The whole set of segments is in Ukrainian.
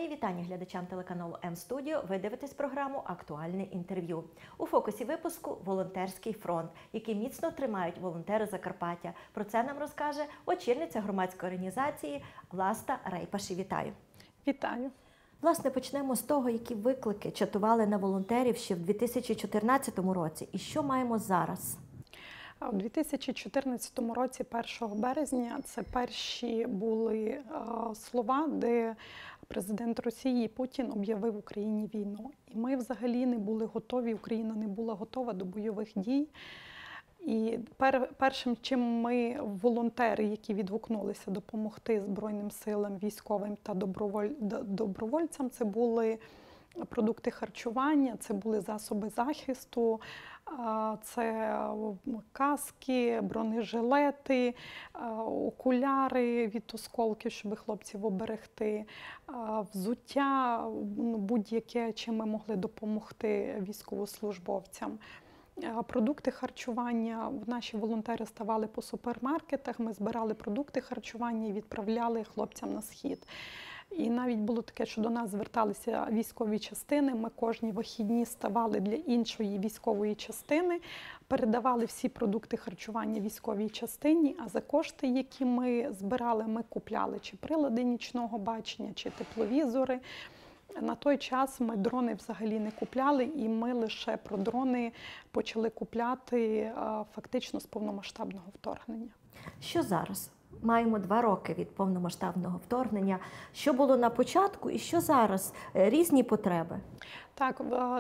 Мої вітання глядачам телеканалу М-студіо. Ви дивитесь програму «Актуальне інтерв'ю». У фокусі випуску «Волонтерський фронт», який міцно тримають волонтери Закарпаття. Про це нам розкаже очільниця громадської організації Власта Рейпаш. Вітаю. Вітаю. Власне, почнемо з того, які виклики чатували на волонтерів ще в 2014 році. І що маємо зараз? У 2014 році, 1 березня, це перші були слова, де президент Росії Путін об'явив Україні війну. І ми взагалі не були готові, Україна не була готова до бойових дій. І першим, чим ми, волонтери, які відгукнулися допомогти Збройним силам, військовим та добровольцям, це були продукти харчування, це були засоби захисту, це каски, бронежилети, окуляри від осколків, щоб хлопців оберегти, взуття, будь-яке, чим ми могли допомогти військовослужбовцям. Продукти харчування, наші волонтери ставали по супермаркетах, ми збирали продукти харчування і відправляли хлопцям на схід. І навіть було таке, що до нас зверталися військові частини, ми кожні вихідні ставали для іншої військової частини, передавали всі продукти харчування військовій частині, а за кошти, які ми збирали, ми купляли чи прилади нічного бачення, чи тепловізори. На той час ми дрони взагалі не купляли, і ми лише про дрони почали купляти фактично з повномасштабного вторгнення. Що зараз? Маємо 2 роки від повномасштабного вторгнення. Що було на початку і що зараз? Різні потреби? Так,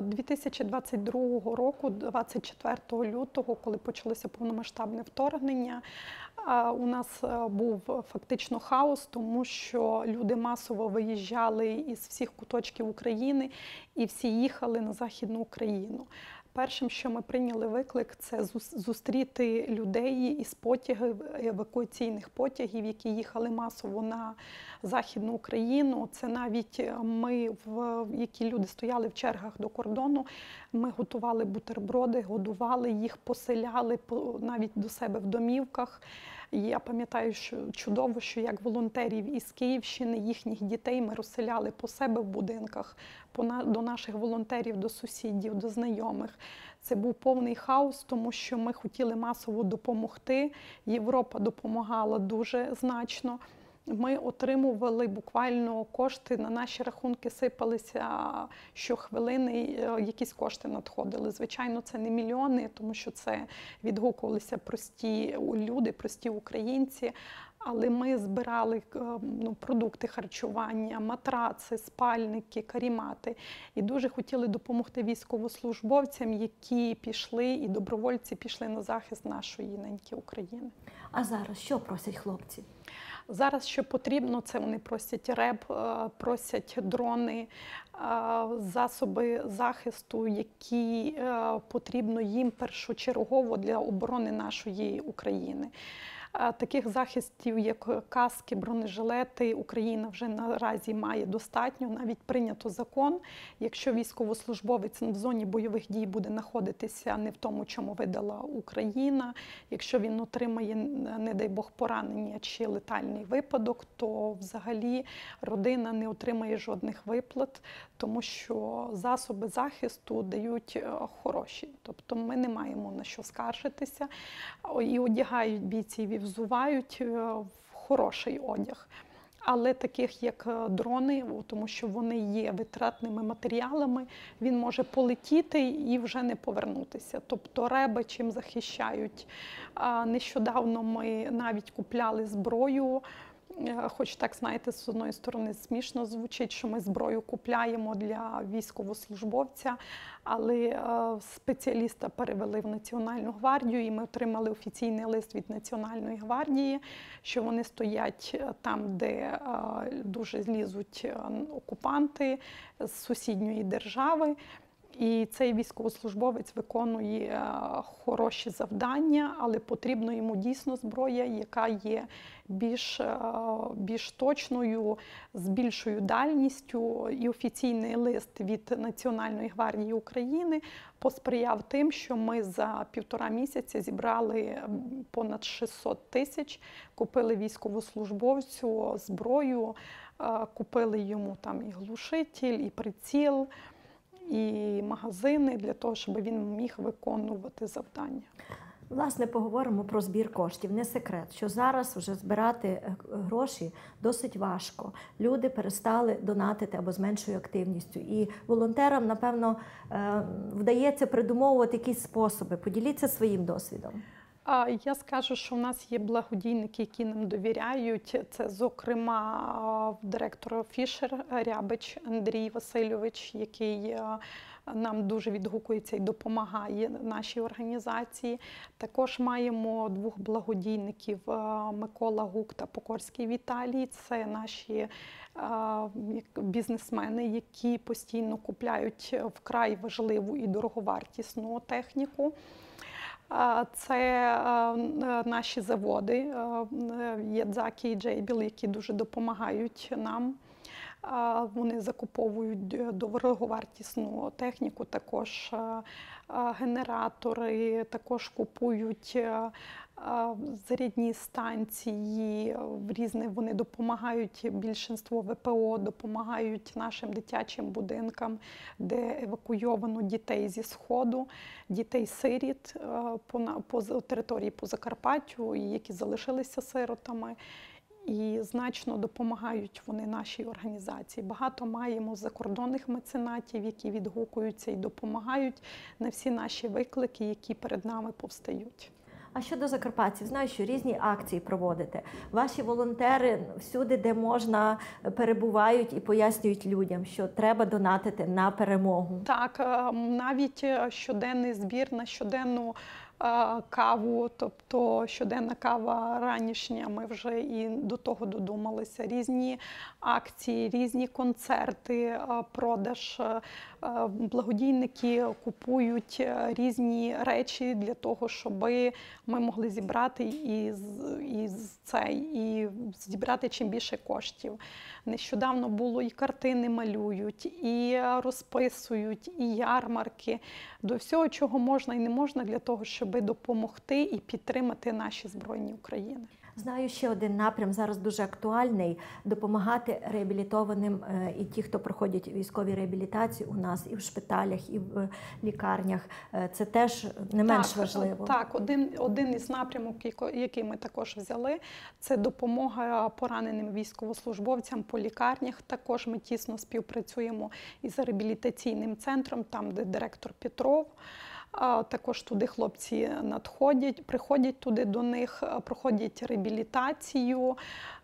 2022 року, 24 лютого, коли почалося повномасштабне вторгнення, у нас був фактично хаос, тому що люди масово виїжджали із всіх куточків України і всі їхали на Західну Україну. Першим, що ми прийняли виклик, це зустріти людей із потягів, евакуаційних потягів, які їхали масово на Західну Україну. Це навіть ми, які люди стояли в чергах до кордону, ми готували бутерброди, годували їх, поселяли навіть до себе в домівках. І я пам'ятаю, що чудово, що як волонтерів із Київщини, їхніх дітей ми розселяли по себе в будинках, до наших волонтерів, до сусідів, до знайомих. Це був повний хаос, тому що ми хотіли масово допомогти. Європа допомагала дуже значно. Ми отримували буквально кошти, на наші рахунки сипалися щохвилини, якісь кошти надходили. Звичайно, це не мільйони, тому що це відгукувалися прості люди, прості українці. Але ми збирали продукти харчування, матраци, спальники, карімати. І дуже хотіли допомогти військовослужбовцям, які пішли, і добровольці пішли на захист нашої неньки України. А зараз що просять хлопці? Зараз, що потрібно, це вони просять РЕБ, просять дрони, засоби захисту, які потрібно їм першочергово для оборони нашої України. Таких захистів, як каски, бронежилети, Україна вже наразі має достатньо. Навіть прийнято закон, якщо військовослужбовець в зоні бойових дій буде знаходитися не в тому, чому видала Україна, якщо він отримає, не дай Бог, поранення чи летальний випадок, то взагалі родина не отримає жодних виплат, тому що засоби захисту дають хороші. Тобто ми не маємо на що скаржитися. І одягають бійців, і взувають в хороший одяг. Але таких, як дрони, тому що вони є витратними матеріалами, він може полетіти і вже не повернутися. Тобто реби чим захищають. Нещодавно ми навіть купляли зброю. Хоч так, знаєте, з одної сторони смішно звучить, що ми зброю купляємо для військовослужбовця, але спеціаліста перевели в Національну гвардію, і ми отримали офіційний лист від Національної гвардії, що вони стоять там, де дуже лізуть окупанти з сусідньої держави. І цей військовослужбовець виконує хороші завдання, але потрібна йому дійсно зброя, яка є більш точною, з більшою дальністю. І офіційний лист від Національної гвардії України посприяв тим, що ми за 1,5 місяця зібрали понад 600 тисяч, купили військовослужбовцю зброю, купили йому там і глушитель, і приціл, і магазини для того, щоб він міг виконувати завдання. Власне, поговоримо про збір коштів. Не секрет, що зараз вже збирати гроші досить важко. Люди перестали донатити або з меншою активністю. І волонтерам, напевно, вдається придумовувати якісь способи. Поділіться своїм досвідом. Я скажу, що в нас є благодійники, які нам довіряють. Це, зокрема, директор Фішер Рябич Андрій Васильович, який нам дуже відгукується і допомагає нашій організації. Також маємо 2 благодійників – Микола Гук та Покорський Віталій. Це наші бізнесмени, які постійно купляють вкрай важливу і дороговартісну техніку. Це наші заводи Ядзакі і Джейбіл, які дуже допомагають нам. Вони закуповують дороговартісну техніку, також генератори, також купують зарядні станції, вони допомагають більшинству ВПО, допомагають нашим дитячим будинкам, де евакуйовано дітей зі Сходу, дітей-сиріт по території по Закарпаттю, які залишилися сиротами. І значно допомагають вони нашій організації. Багато маємо закордонних меценатів, які відгукуються і допомагають на всі наші виклики, які перед нами повстають. А щодо закарпатців, знаю, що різні акції проводите. Ваші волонтери всюди, де можна, перебувають і пояснюють людям, що треба донатити на перемогу. Так, навіть щоденний збір на щоденну каву, тобто щоденна кава ранішня, ми вже і до того додумалися. Різні акції, різні концерти, продаж. Благодійники купують різні речі для того, щоб ми могли зібрати і зібрати чим більше коштів. Нещодавно було і картини малюють, і розписують, і ярмарки. До всього, чого можна і не можна для того, щоб допомогти і підтримати наші Збройні України. Знаю, ще один напрям зараз дуже актуальний – допомагати реабілітованим і ті, хто проходять військові реабілітації у нас і в шпиталях, і в лікарнях. Це теж не менш важливо. Так, один із напрямок, який ми також взяли, це допомога пораненим військовослужбовцям по лікарнях. Також ми тісно співпрацюємо із реабілітаційним центром, там, де директор Петров. Також туди хлопці приходять туди до них, проходять реабілітацію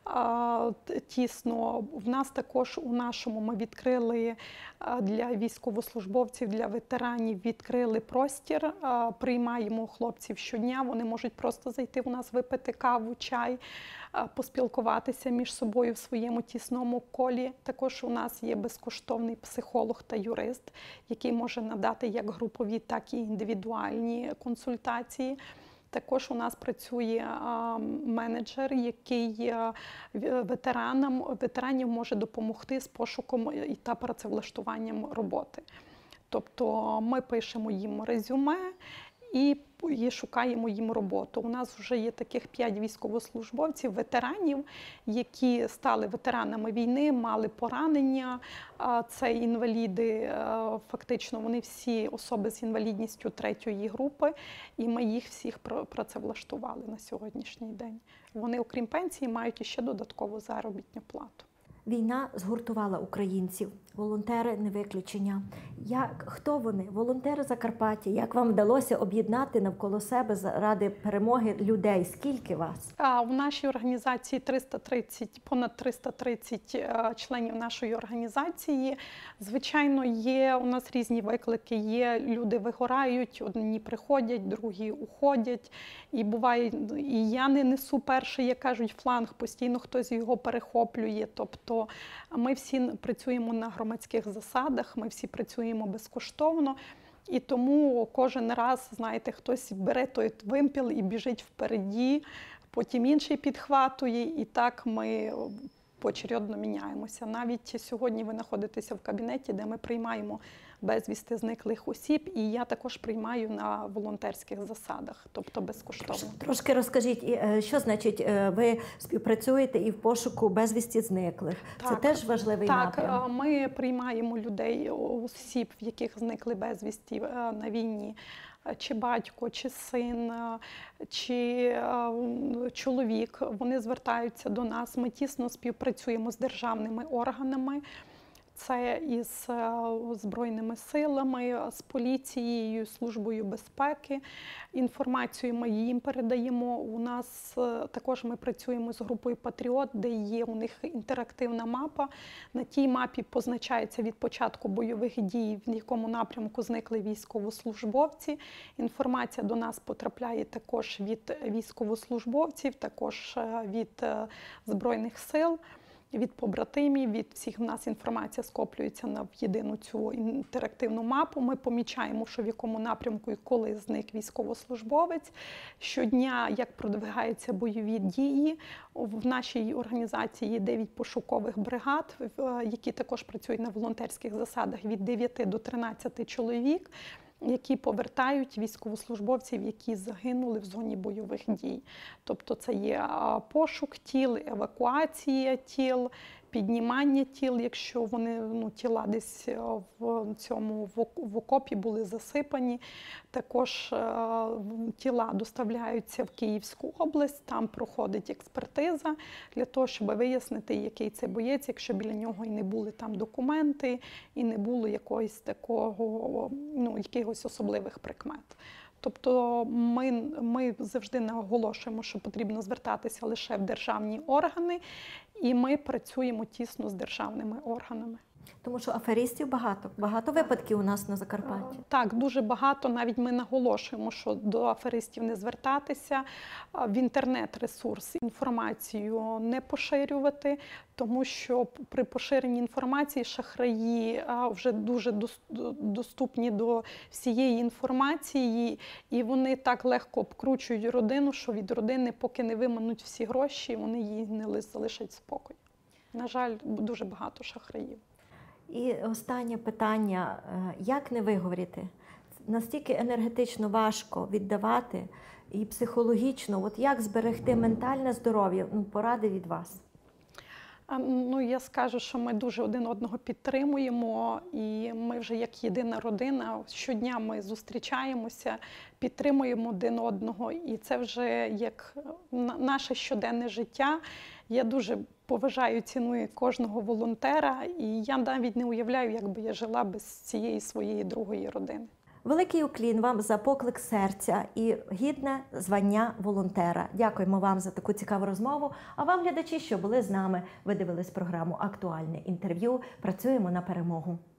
тісно. В нас також ми відкрили для військовослужбовців, для ветеранів відкрили простір, приймаємо хлопців щодня, вони можуть просто зайти у нас, випити каву, чай, поспілкуватися між собою в своєму тісному колі. Також у нас є безкоштовний психолог та юрист, який може надати як групові, так і індивідуальні консультації. Також у нас працює менеджер, який ветеранів може допомогти з пошуком та працевлаштуванням роботи. Тобто ми пишемо їм резюме і шукаємо їм роботу. У нас вже є таких 5 військовослужбовців, ветеранів, які стали ветеранами війни, мали поранення. Це інваліди, фактично вони всі особи з інвалідністю 3-ї групи, і ми їх всіх працевлаштували на сьогоднішній день. Вони, окрім пенсії, мають іще додаткову заробітну плату. Війна згуртувала українців, волонтери не виключення. Хто вони? Волонтери Закарпаття. Як вам вдалося об'єднати навколо себе заради перемоги людей? Скільки вас? В нашій організації понад 330 членів нашої організації. Звичайно, є у нас різні виклики. Є люди вигорають, одні приходять, другі уходять. І буває, і я не несу перший, як кажуть, фланг, постійно хтось його перехоплює. Тобто Тобто ми всі працюємо на громадських засадах, ми всі працюємо безкоштовно. І тому кожен раз, знаєте, хтось бере той вимпіл і біжить впереді, потім інший підхватує, і так ми поочередно міняємося. Навіть сьогодні ви знаходитеся в кабінеті, де ми приймаємо безвісти зниклих осіб, і я також приймаю на волонтерських засадах, тобто безкоштовно. Трошки розкажіть, що значить ви співпрацюєте і в пошуку безвісті зниклих? Так, це теж важливий напрям? Так, ми приймаємо людей, осіб, в яких зникли безвісті на війні. Чи батько, чи син, чи чоловік, вони звертаються до нас. Ми тісно співпрацюємо з державними органами. Це із Збройними силами, з поліцією, Службою безпеки. Інформацію ми їм передаємо. У нас також ми працюємо з групою «Патріот», де є у них інтерактивна мапа. На тій мапі позначається від початку бойових дій, в якому напрямку зникли військовослужбовці. Інформація до нас потрапляє також від військовослужбовців, також від Збройних сил. Від побратимів, від всіх в нас інформація скоплюється в єдину цю інтерактивну мапу. Ми помічаємо, що в якому напрямку і коли зник військовослужбовець. Щодня, як продвигаються бойові дії. В нашій організації є 9 пошукових бригад, які також працюють на волонтерських засадах від 9 до 13 чоловік, які повертають військовослужбовців, які загинули в зоні бойових дій. Тобто це є пошук тіл, евакуація тіл, піднімання тіл, якщо вони тіла десь в окопі були засипані. Також тіла доставляються в Київську область, там проходить експертиза для того, щоб вияснити, який це боєць, якщо біля нього і не були там документи, і не було якогось такого, якихось особливих прикмет. Тобто ми завжди наголошуємо, що потрібно звертатися лише в державні органи, і ми працюємо тісно з державними органами. Тому що аферистів багато випадків у нас на Закарпатті. Так, дуже багато. Навіть ми наголошуємо, що до аферистів не звертатися, в інтернет-ресурс інформацію не поширювати, тому що при поширенні інформації шахраї вже дуже доступні до всієї інформації, і вони так легко обкручують родину, що від родини, поки не вимануть всі гроші, вони її не залишать спокою. На жаль, дуже багато шахраїв. І останнє питання, як не виговорити? Настільки енергетично важко віддавати і психологічно, от як зберегти ментальне здоров'я? Поради від вас. Я скажу, що ми дуже один одного підтримуємо, і ми вже як єдина родина, щодня ми зустрічаємося, підтримуємо один одного, і це вже як наше щоденне життя. Я дуже поважаю, ціную кожного волонтера, і я навіть не уявляю, як би я жила без цієї своєї другої родини. Великий уклін вам за поклик серця і гідне звання волонтера. Дякуємо вам за таку цікаву розмову. А вам, глядачі, що були з нами, ви дивились програму «Актуальне інтерв'ю». Працюємо на перемогу.